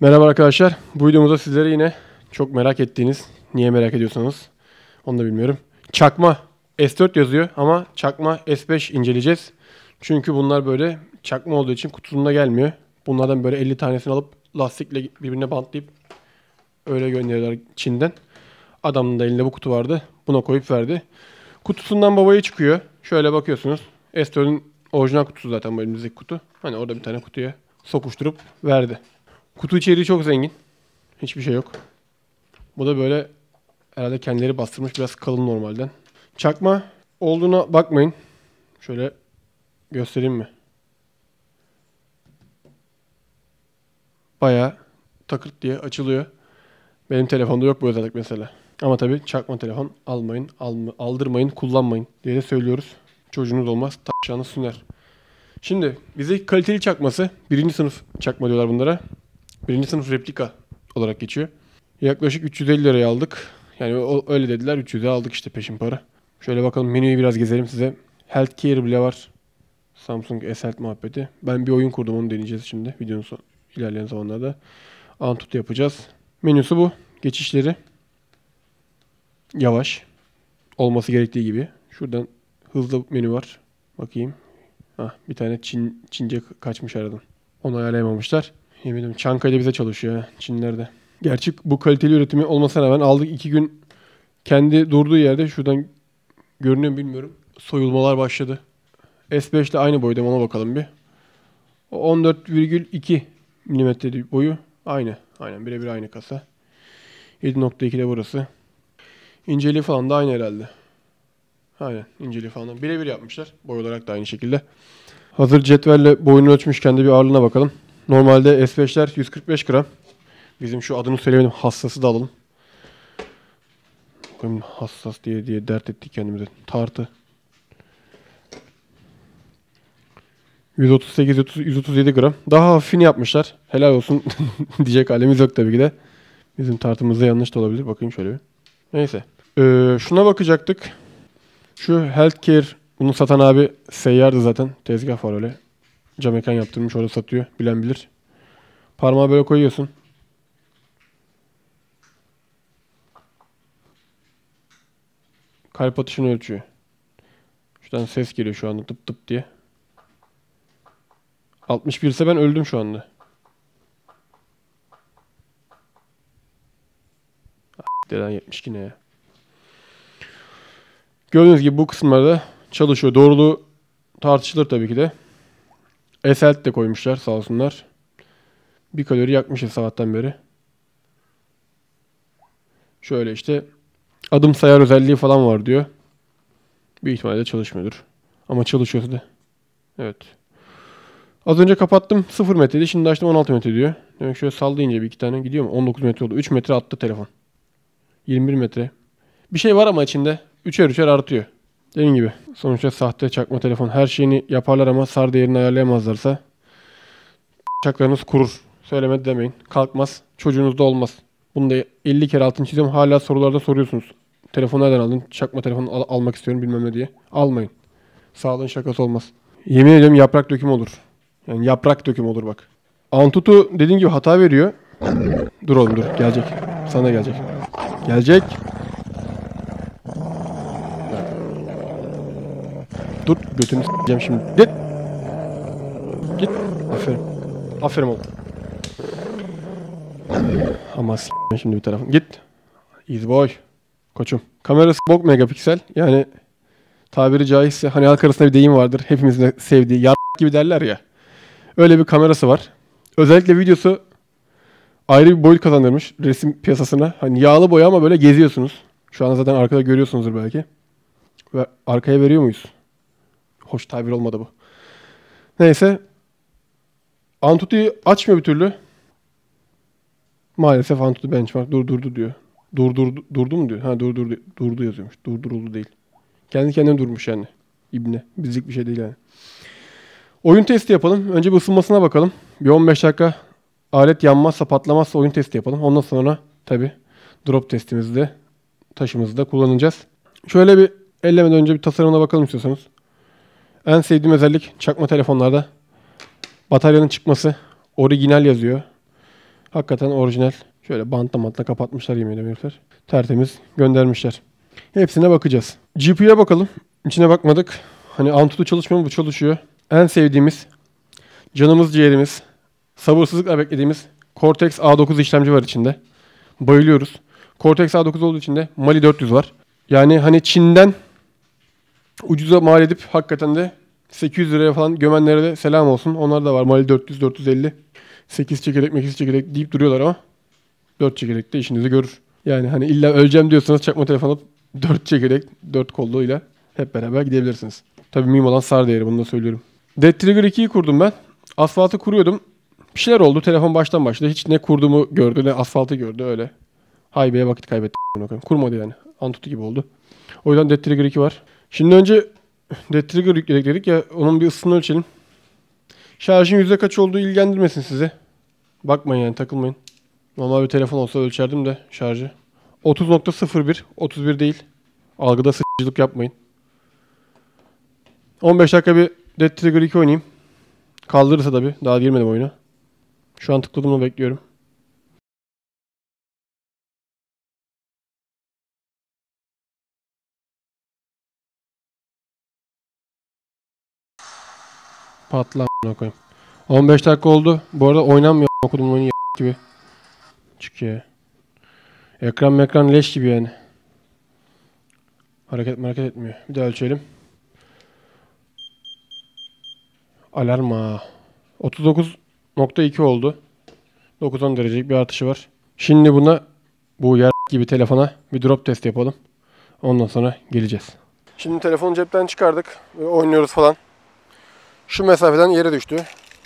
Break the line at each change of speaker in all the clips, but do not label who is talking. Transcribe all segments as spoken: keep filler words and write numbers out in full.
Merhaba arkadaşlar. Bu videomuzda sizlere yine çok merak ettiğiniz, niye merak ediyorsanız onu da bilmiyorum. Çakma S dört yazıyor ama çakma S beş inceleyeceğiz. Çünkü bunlar böyle çakma olduğu için kutusunda gelmiyor. Bunlardan böyle elli tanesini alıp lastikle birbirine bantlayıp öyle gönderiyorlar Çin'den. Adamın da elinde bu kutu vardı. Buna koyup verdi. Kutusundan babayı çıkıyor. Şöyle bakıyorsunuz. S dört'ün orijinal kutusu zaten bu elimizdeki kutu. Hani orada bir tane kutuya sokuşturup verdi. Kutu içeriği çok zengin. Hiçbir şey yok. Bu da böyle herhalde kendileri bastırmış, biraz kalın normalden. Çakma olduğuna bakmayın. Şöyle göstereyim mi? Bayağı takırt diye açılıyor. Benim telefonda yok bu özellik mesela. Ama tabii çakma telefon almayın, alma, aldırmayın, kullanmayın diye de söylüyoruz. Çocuğunuz olmaz, taşağınız süner. Şimdi bize kaliteli çakması, birinci sınıf çakma diyorlar bunlara. Birinci sınıf replika olarak geçiyor. Yaklaşık üç yüz elli liraya aldık. Yani öyle dediler, üç yüze aldık işte peşin para. Şöyle bakalım, menüyü biraz gezelim size. Healthcare bile var. Samsung S Health muhabbeti. Ben bir oyun kurdum, onu deneyeceğiz şimdi videonun son, ilerleyen zamanlarda. Antutu yapacağız. Menüsü bu. Geçişleri yavaş. Olması gerektiği gibi. Şuradan hızlı menü var. Bakayım. Hah, bir tane Çin, Çince kaçmış aradan. Onu ayarlayamamışlar. Yemin ederim Çankaya'da bize çalışıyor ya, Çinlerde. Gerçi bu kaliteli üretimi olmasına rağmen aldık iki gün kendi durduğu yerde, şuradan görünüyor mu bilmiyorum, soyulmalar başladı. S beş ile aynı boyda, ona bakalım bir. on dört virgül iki milimetre boyu. Aynı. Aynen birebir aynı kasa. yedi nokta iki de burası. İnceliği falan da aynı herhalde. Aynen inceliği falan birebir yapmışlar. Boy olarak da aynı şekilde. Hazır cetvelle boyunu ölçmüşken de bir ağırlığına bakalım. Normalde S beşler yüz kırk beş gram. Bizim şu adını söylemedim, hassası da alalım. Hassas diye diye dert ettik kendimize. Tartı. yüz otuz sekiz yüz otuz yedi gram. Daha hafifini yapmışlar. Helal olsun diyecek halimiz yok tabii ki de. Bizim tartımızda yanlış da olabilir. Bakayım şöyle bir. Neyse. Ee, şuna bakacaktık. Şu Healthcare, bunu satan abi seyyardı zaten. Tezgah var öyle. Cam mekan yaptırmış, orada satıyor. Bilen bilir. Parmağı böyle koyuyorsun. Kalp atışını ölçüyor. Şuradan ses geliyor şu anda tıp tıp diye. altmış bir ise ben öldüm şu anda. Deden yetmiş iki ne ya. Gördüğünüz gibi bu kısımlarda çalışıyor. Doğruluğu tartışılır tabii ki de. S Health de koymuşlar sağ olsunlar. Bir kalori yakmışız sabahtan beri. Şöyle işte adım sayar özelliği falan var diyor. Büyük ihtimalle çalışmıyordur. Ama çalışıyorsa da. Evet. Az önce kapattım sıfır metreydi. Şimdi açtım on altı metre diyor. Demek şöyle sallayınca bir iki tane gidiyor mu? on dokuz metre oldu. üç metre attı telefon. yirmi bir metre. Bir şey var ama içinde. Üçer üçer artıyor. Dediğim gibi. Sonuçta sahte çakma telefon. Her şeyini yaparlar ama SAR değerini ayarlayamazlarsa çaklarınız kurur. Söylemedi demeyin. Kalkmaz. Çocuğunuzda olmaz. Bunu da elli kere altını çiziyorum. Hala sorularda soruyorsunuz. Telefonu nereden aldın? Çakma telefonu al- almak istiyorum bilmem ne diye. Almayın. Sağlığın şakası olmaz. Yemin ediyorum yaprak dökümü olur. Yani yaprak dökümü olur bak. Antutu dediğim gibi hata veriyor. Dur oğlum dur. Gelecek. Sana gelecek. Gelecek. Dur. Götünü s**eceğim şimdi. Git. Git. Aferin. Aferin oğlum. Ama s**eceğim şimdi bir tarafın. Git. Easy boy. Koçum. Kamerası bok megapiksel. Yani tabiri caizse hani halk arasında bir deyim vardır. Hepimizin de sevdiği yar gibi derler ya. Öyle bir kamerası var. Özellikle videosu ayrı bir boyut kazandırmış resim piyasasına. Hani yağlı boya ama böyle geziyorsunuz. Şu an zaten arkada görüyorsunuzdur belki. Ve arkaya veriyor muyuz? Hoş tabir olmadı bu. Neyse. Antutu'yu açmıyor bir türlü. Maalesef Antutu benchmark durdurdu diyor. Durdurdu, durdu mu diyor? Ha durdurdu, durdu yazıyormuş. Durduruldu değil. Kendi kendine durmuş yani. İbne. Bizlik bir şey değil yani. Oyun testi yapalım. Önce bir ısınmasına bakalım. Bir on beş dakika alet yanmazsa, patlamazsa oyun testi yapalım. Ondan sonra tabi drop testimizde, taşımızda kullanacağız. Şöyle bir ellemeden önce bir tasarımına bakalım istiyorsanız. En sevdiğim özellik çakma telefonlarda bataryanın çıkması. Orijinal yazıyor. Hakikaten orijinal. Şöyle bantla mantla kapatmışlar yemin ederim. Tertemiz göndermişler. Hepsine bakacağız. G P U'ya bakalım. İçine bakmadık. Hani Antutu çalışmıyor mu? Bu çalışıyor. En sevdiğimiz, canımız ciğerimiz, sabırsızlıkla beklediğimiz Cortex A dokuz işlemci var içinde. Bayılıyoruz. Cortex A dokuz olduğu için de Mali dört yüz var. Yani hani Çin'den ucuza mal edip hakikaten de sekiz yüz liraya falan gömenlere de selam olsun. Onlar da var. Mali dört yüz, dört yüz elli. sekiz çekirdek, sekiz çekirdek deyip duruyorlar ama dört çekirdek de işinizi görür. Yani hani illa öleceğim diyorsanız çakma telefonu dört çekirdek, dört kolluğuyla hep beraber gidebilirsiniz. Tabii mühim olan SAR değeri, bunu da söylüyorum. Dead Trigger ikiyi kurdum ben. Asfaltı kuruyordum. Bir şeyler oldu. Telefon baştan başladı. Hiç ne kurduğumu gördü ne asfaltı gördü öyle. Haybeye vakit kaybettim. Kurmadı yani. Antutu gibi oldu. O yüzden Dead Trigger iki var. Şimdi önce Dead Trigger yükledik dedik ya, onun bir ısısını ölçelim. Şarjın yüzde kaç olduğu ilgilendirmesin sizi. Bakmayın yani, takılmayın. Normal bir telefon olsa ölçerdim de şarjı. otuz nokta sıfır bir. otuz bir değil. Algıda sıçıcılık yapmayın. on beş dakika bir Dead Trigger iki oynayayım. Kaldırırsa tabii. Daha girmedim oyuna. Şu an tıkladığımı bekliyorum. Patla a**ına koyayım. on beş dakika oldu. Bu arada oynanmıyor okudum oyunu gibi. Çıkıyor. Ekran mekran leş gibi yani. Hareket hareket etmiyor. Bir daha ölçelim. Alarma. otuz dokuz nokta iki oldu. dokuz on derecelik bir artışı var. Şimdi buna, bu yer gibi telefona bir drop test yapalım. Ondan sonra geleceğiz. Şimdi telefonu cepten çıkardık. Oynuyoruz falan. Şu mesafeden yere düştü.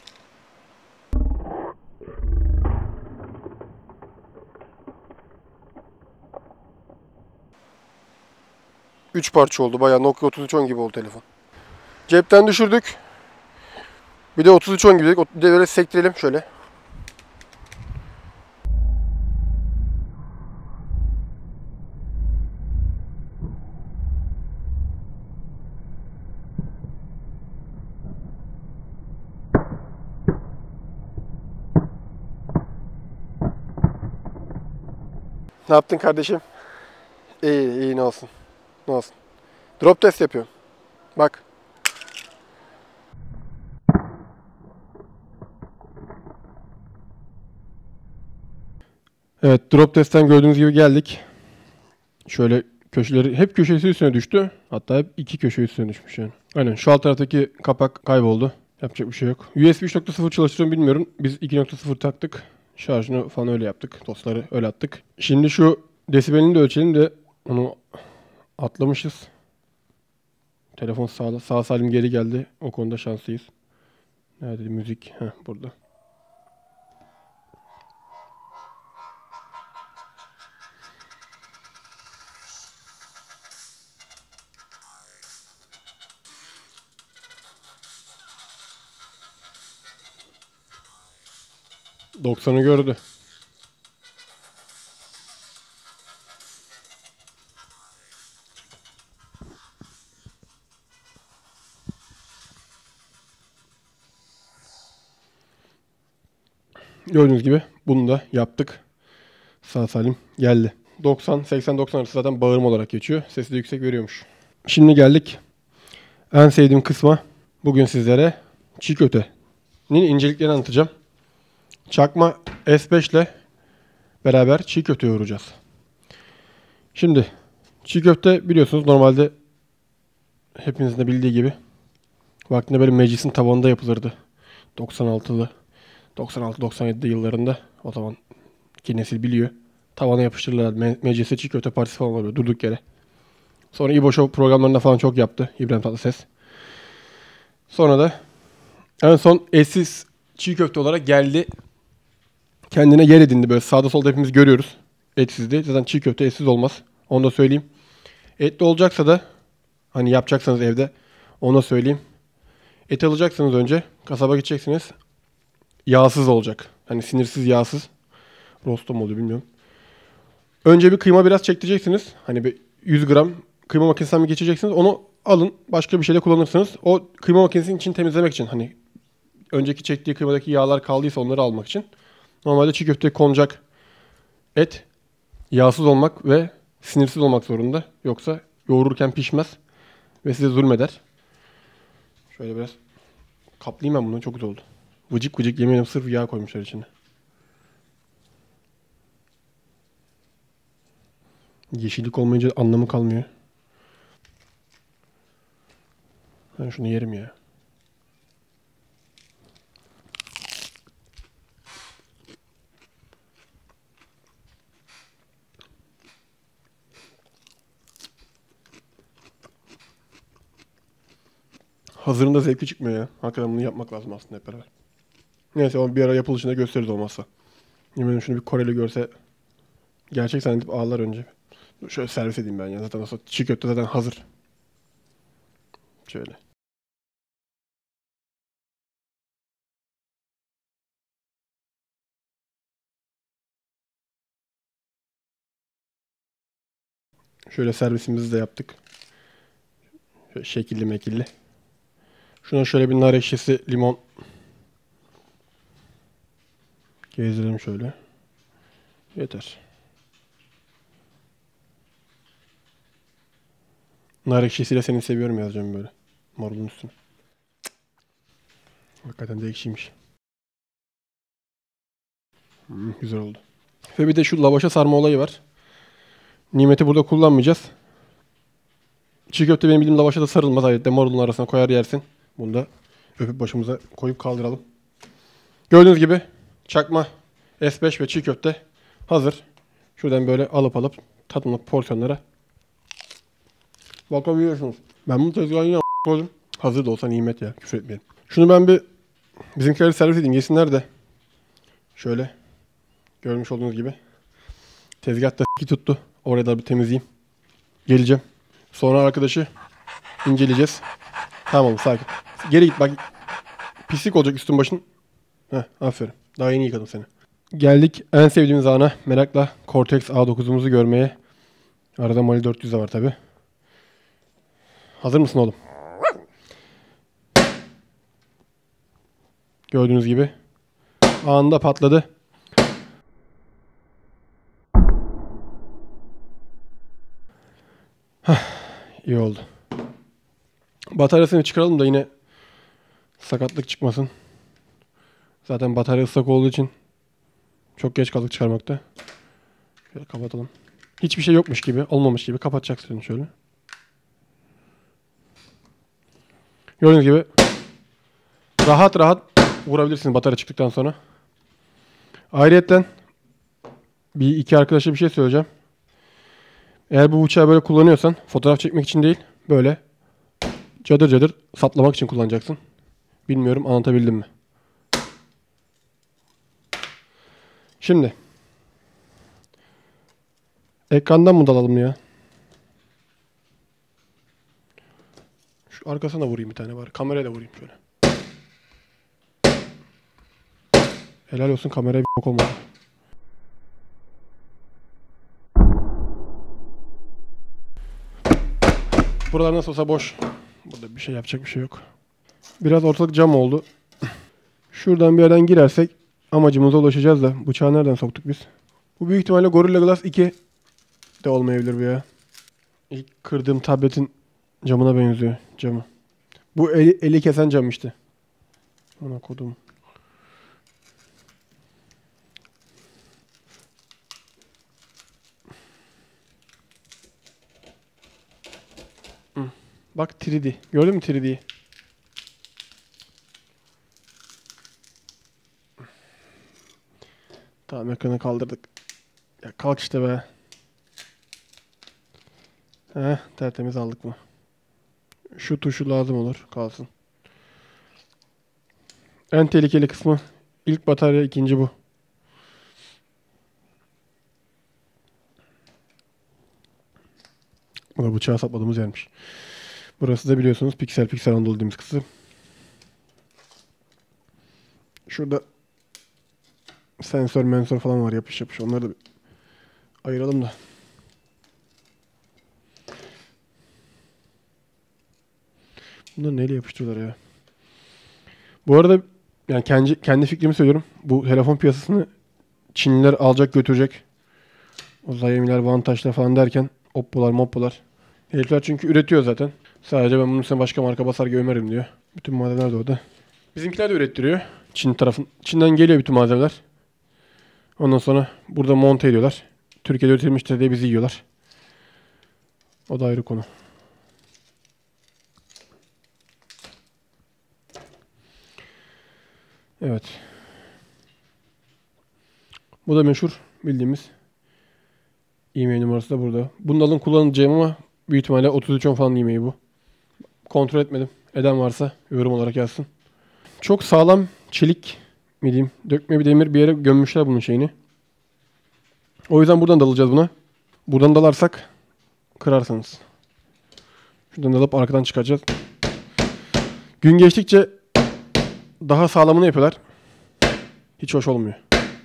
üç parça oldu. Bayağı Nokia otuz üç on gibi oldu telefon. Cepten düşürdük. Bir de otuz üç on gibi dedik. Bir de böyle sektirelim şöyle. Ne yaptın kardeşim? İyi iyi, ne olsun. Ne olsun. Drop test yapıyorum. Bak. Evet, drop testten gördüğünüz gibi geldik. Şöyle köşeleri, hep köşesi üstüne düştü. Hatta hep iki köşe üstüne düşmüş yani. Aynen, şu alt taraftaki kapak kayboldu. Yapacak bir şey yok. U S B üç nokta sıfır çalıştığını bilmiyorum. Biz iki nokta sıfır taktık. Şarjını falan öyle yaptık. Dosları öyle attık. Şimdi şu desibelini de ölçelim de onu atlamışız. Telefon sağ, sağ salim geri geldi. O konuda şanslıyız. Nerede müzik? Heh, burada. doksanı gördü. Gördüğünüz gibi bunu da yaptık. Sağ salim geldi. doksan, seksen, doksan arası zaten bağırma olarak geçiyor. Sesi de yüksek veriyormuş. Şimdi geldik en sevdiğim kısma. Bugün sizlere çiğ köftenin inceliklerini anlatacağım. Çakma S beş ile beraber çiğ köfte yoğuracağız. Şimdi çiğ köfte biliyorsunuz normalde hepinizin de bildiği gibi vaktinde böyle meclisin tavanında yapılırdı. doksan altılı, doksan altı doksan yedi yıllarında, o zaman ki nesil biliyor. Tavana yapıştırırlar. Me meclise çiğ köfte partisi falan oluyor durduk yere. Sonra İbo Show programlarında falan çok yaptı İbrahim Tatlıses. Sonra da en son etsiz çiğ köfte olarak geldi. Kendine yer edindi, böyle sağda solda hepimiz görüyoruz. Etsizdi. Zaten çiğ köfte etsiz olmaz. Onu da söyleyeyim. Etli olacaksa da hani yapacaksanız evde, onu da söyleyeyim. Et alacaksınız önce. Kasaba gideceksiniz. Yağsız olacak. Hani sinirsiz, yağsız. Rosto mu oluyor bilmiyorum. Önce bir kıyma biraz çektireceksiniz. Hani bir yüz gram kıyma makinesinden bir geçeceksiniz. Onu alın. Başka bir şeyde kullanırsınız. O kıyma makinesinin içini temizlemek için. Hani önceki çektiği kıymadaki yağlar kaldıysa onları almak için. Normalde çiğ köfteye konacak et yağsız olmak ve sinirsiz olmak zorunda. Yoksa yoğururken pişmez ve size zulmeder. Şöyle biraz kaplayayım ben bunu. Çok güzel oldu. Vıcık vıcık yemeğine sırf yağ koymuşlar içine. Yeşillik olmayınca anlamı kalmıyor. Ben şunu yerim ya. Hazırında zevkli çıkmıyor ya. Hakikaten bunu yapmak lazım aslında hep beraber. Neyse ama bir ara yapılışında gösteririz olmazsa. Yemin şunu bir Koreli görse gerçek zannedip ağlar önce. Şöyle servis edeyim ben ya. Zaten nasıl çiğ köfte zaten hazır. Şöyle. Şöyle servisimizi de yaptık. Şöyle şekilli mekilli. Şuna şöyle bir nar ekşisi, limon gezdirelim şöyle. Yeter. Nar ekşisiyle seni seviyorum yazacağım böyle. Marulun üstüne. Hakikaten de ekşiymiş. Hmm, güzel oldu. Ve bir de şu lavaşa sarma olayı var. Nimeti burada kullanmayacağız. Çiğ köfte benim bildiğim lavaşa da sarılmaz. Ayrıca marulun arasına koyar yersin. Bunu da öpüp başımıza koyup kaldıralım. Gördüğünüz gibi çakma S beş ve çiğ köfte hazır. Şuradan böyle alıp alıp tadımlık porsiyonlara bakabiliyorsunuz. Ben bunu tezgahına yine koydum. Hazır da olsa nimet ya. Küfür etmeyelim. Şunu ben bir bizimkileri servis edeyim. Yesinler de. Şöyle. Görmüş olduğunuz gibi. Tezgahta s**ki tuttu. Oraya da bir temizleyeyim. Geleceğim. Sonra arkadaşı inceleyeceğiz. Tamam sakin. Geri git bak. Pislik olacak üstün başın. Heh aferin. Daha yeni yıkadım seni. Geldik en sevdiğimiz ana. Merakla Cortex A dokuzumuzu görmeye. Arada Mali dört yüz de var tabi. Hazır mısın oğlum? Gördüğünüz gibi. Anında patladı. Hah, iyi oldu. Bataryasını çıkaralım da yine sakatlık çıkmasın. Zaten batarya ıslak olduğu için çok geç kaldık çıkarmakta. Şöyle kapatalım. Hiçbir şey yokmuş gibi, olmamış gibi kapatacaksın şöyle. Gördüğünüz gibi rahat rahat vurabilirsiniz batarya çıktıktan sonra. Ayrıyeten bir iki arkadaşa bir şey söyleyeceğim. Eğer bu bıçağı böyle kullanıyorsan fotoğraf çekmek için değil, böyle cadır cadır saplamak için kullanacaksın. Bilmiyorum anlatabildim mi? Şimdi ekrandan mı dalalım ya? Şu arkasına da vurayım bir tane var. Kameraya da vurayım şöyle. Helal olsun kameraya bir bok olmadı. Buralar nasıl olsa boş. Burada bir şey yapacak bir şey yok. Biraz ortalık cam oldu. Şuradan bir yerden girersek amacımıza ulaşacağız da. Bıçağı nereden soktuk biz? Bu büyük ihtimalle Gorilla Glass iki de olmayabilir bu ya. İlk kırdığım tabletin camına benziyor camı. Bu eli, eli kesen cam işte. Ona kodum. Bak üç D. Gördün mü üç D'yi? Tamam ekranı kaldırdık. Ya kalk işte be. Heh, tertemiz aldık mı? Şu tuşu lazım olur. Kalsın. En tehlikeli kısmı ilk batarya, ikinci bu. Bu da bıçağı sapladığımız yermiş. Burası da biliyorsunuz piksel piksel Anadolu dediğimiz kısım. Şurada sensör mensör falan var yapış yapış. Onları da bir ayıralım da. Bunları neyle yapıştırıyorlar ya? Bu arada yani kendi, kendi fikrimi söylüyorum. Bu telefon piyasasını Çinliler alacak götürecek. Uzay gemiler, vantaçlar falan derken oppolar moppolar. Herifler çünkü üretiyor zaten. Sadece ben bunun üstüne başka marka basar gömerim diyor. Bütün malzemeler de orada. Bizimkiler de ürettiriyor. Çin tarafın. Çin'den geliyor bütün malzemeler. Ondan sonra burada monte ediyorlar. Türkiye'de üretilmiştir diye bizi yiyorlar. O da ayrı konu. Evet. Bu da meşhur bildiğimiz e-mail numarası da burada. Bunu da alın kullanacağım ama büyük ihtimalle otuz üç on falan e-mail bu. Kontrol etmedim. Eden varsa yorum olarak yazsın. Çok sağlam çelik mi diyeyim, dökme bir demir bir yere gömmüşler bunun şeyini. O yüzden buradan dalacağız buna. Buradan dalarsak kırarsınız. Şuradan dalıp arkadan çıkaracağız. Gün geçtikçe daha sağlamını yapıyorlar. Hiç hoş olmuyor.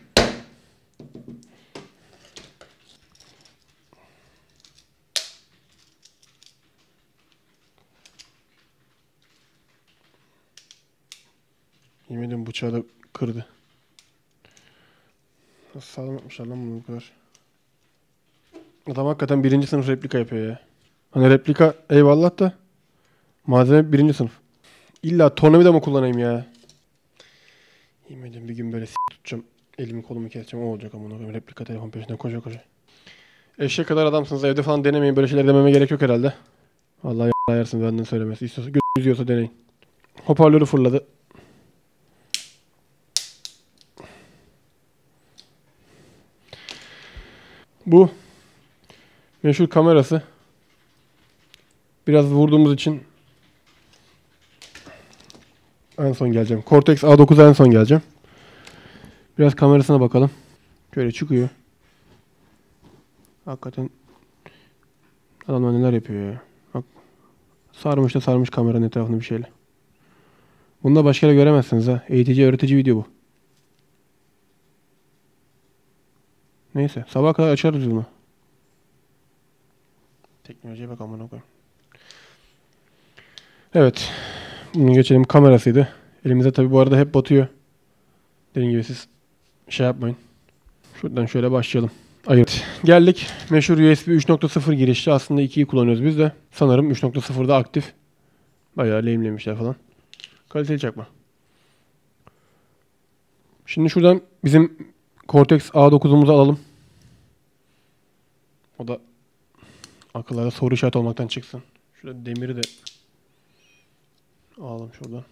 Yemin ediyorum bıçağı da kırdı. Nasıl sağlam yapmışlar lan bunu bu kadar. Adam hakikaten birinci sınıf replika yapıyor ya. Hani replika eyvallah da malzeme birinci sınıf. İlla tornavida mı kullanayım ya? Yemin ediyorum bir gün böyle s*** tutacağım. Elimi kolumu keseceğim o olacak ama replika telefon peşinden koşa koşa. Eşek kadar adamsınız evde falan denemeyin. Böyle şeyler dememe gerek yok herhalde. Vallahi y***yarsın benden söylemesi. İstiyorsa gözünüz yiyorsa deneyin. Hoparlörü fırladı. Bu meşhur kamerası. Biraz vurduğumuz için en son geleceğim. Cortex A dokuza en son geleceğim. Biraz kamerasına bakalım. Şöyle çıkıyor. Hakikaten adamlar neler yapıyor ya. Bak. Sarmış da sarmış kameranın etrafını bir şeyle. Bunu da başka yere göremezsiniz ha. Eğitici, öğretici video bu. Neyse. Sabaha kadar açarız bunu. Teknolojiye bak amına koyayım. Evet. Bunu geçelim. Kamerasıydı. Elimize tabi bu arada hep batıyor. Dediğim gibi siz şey yapmayın. Şuradan şöyle başlayalım. Evet. Geldik. Meşhur U S B üç nokta sıfır girişli. Aslında ikiyi kullanıyoruz biz de. Sanırım üç nokta sıfırda aktif. Bayağı lehimlemişler falan. Kaliteli çakma. Şimdi şuradan bizim Cortex A dokuzumuzu alalım. O da akıllarda soru işareti olmaktan çıksın. Şurada demiri de alalım şuradan.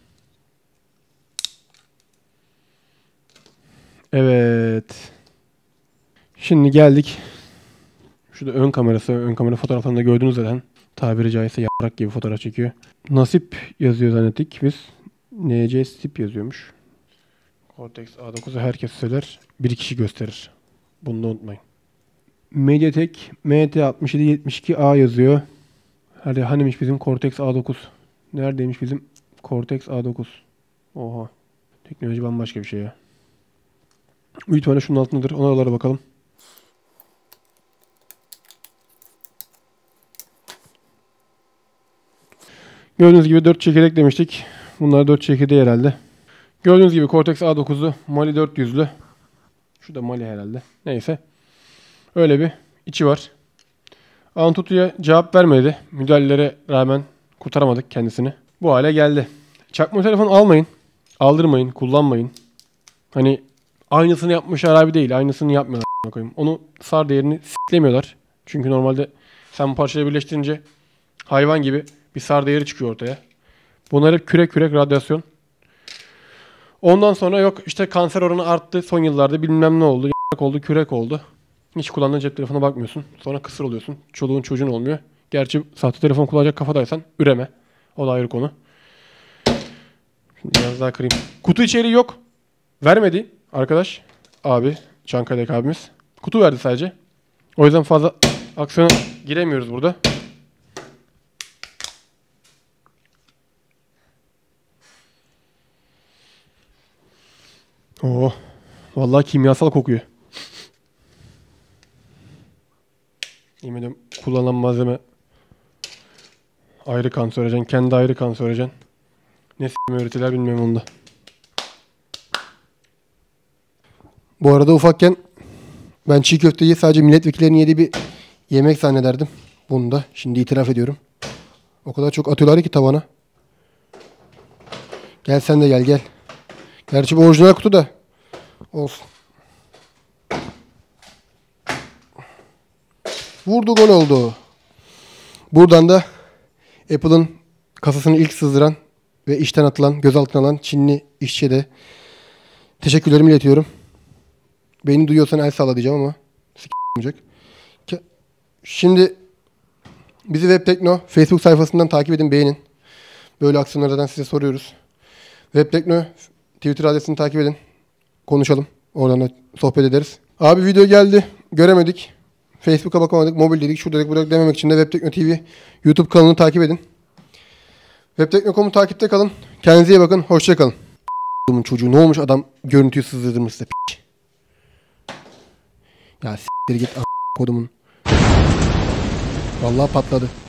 Evet. Şimdi geldik. Şurada ön kamerası. Ön kamera fotoğraflarında gördüğünüz zaten. Tabiri caizse yarak gibi fotoğraf çekiyor. Nasip yazıyor zannettik biz. N C Sip yazıyormuş. Cortex A dokuzu herkes söyler. Bir kişi gösterir. Bunu da unutmayın. Mediatek M T altmış yedi yetmiş iki A yazıyor. Hadi hanimiş bizim Cortex A dokuz? Neredeymiş bizim Cortex A dokuz? Oha. Teknoloji bambaşka bir şey ya. Büyük ihtimalle şunun altındadır. Ona bakalım. Gördüğünüz gibi dört çekirdek demiştik. Bunlar dört çekirdeği herhalde. Gördüğünüz gibi Cortex A dokuzu Mali dört yüzlü. Şu da Mali herhalde. Neyse. Öyle bir içi var. Antutu'ya cevap vermedi. Müdahalelere rağmen kurtaramadık kendisini. Bu hale geldi. Çakma telefon almayın. Aldırmayın. Kullanmayın. Hani aynısını yapmışlar abi değil. Aynısını yapmıyorlar. Onu sar değerini siklemiyorlar. Çünkü normalde sen bu parçayı birleştirince hayvan gibi bir sar değeri çıkıyor ortaya. Bunlar hep kürek kürek radyasyon. Ondan sonra yok işte kanser oranı arttı son yıllarda bilmem ne oldu. Y**k oldu, kürek oldu. Hiç kullandığın cep telefona bakmıyorsun. Sonra kısır oluyorsun. Çoluğun çocuğun olmuyor. Gerçi sahte telefon kullanacak kafadaysan üreme. O da ayrı konu. Şimdi biraz daha kırayım. Kutu içeriği yok. Vermedi arkadaş. Abi. Çankaya'daki abimiz. Kutu verdi sadece. O yüzden fazla aksiyona giremiyoruz burada. Oo. Vallahi kimyasal kokuyor. Yemin ediyorum kullanılan malzeme ayrı kanserojen. Kendi ayrı kanserojen. Ne s***mi öğretiler bilmiyorum onda. Bu arada ufakken Ben çiğ köfteyi sadece milletvekillerinin yediği bir yemek zannederdim. Bunu da şimdi itiraf ediyorum. O kadar çok atıyorlar ki tavana. Gel sen de gel gel. Gerçi bu orijinal kutu da. Olsun. Vurdu, gol oldu. Buradan da Apple'ın kasasını ilk sızdıran ve işten atılan, gözaltına alan Çinli işçiye de teşekkürlerimi iletiyorum. Beni duyuyorsan el salla diyeceğim ama s***olacak. Şimdi bizi Webtekno Facebook sayfasından takip edin, beğenin. Böyle aksiyonlardan size soruyoruz. Webtekno Twitter adresini takip edin. Konuşalım. Oradan da sohbet ederiz. Abi video geldi. Göremedik. Facebook'a bakamadık. Mobil dedik. Şurada dedik. Burada dememek için de Webtekno T V YouTube kanalını takip edin. Webtekno nokta com'u takipte kalın. Kendinize iyi bakın. Hoşça kalın. Bunun çocuğu ne olmuş, adam görüntüyü sızdırdırmış size. Piç. Ya s**tir git a** kodumun. Vallahi patladı.